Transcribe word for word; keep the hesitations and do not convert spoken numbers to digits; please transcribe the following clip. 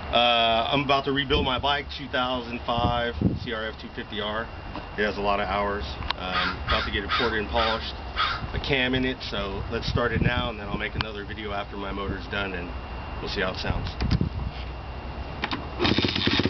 Uh, I'm about to rebuild my bike, two thousand five C R F two fifty R. It has a lot of hours. Um, about to get it ported and polished. A cam in it, so let's start it now, and then I'll make another video after my motor's done, and we'll see how it sounds.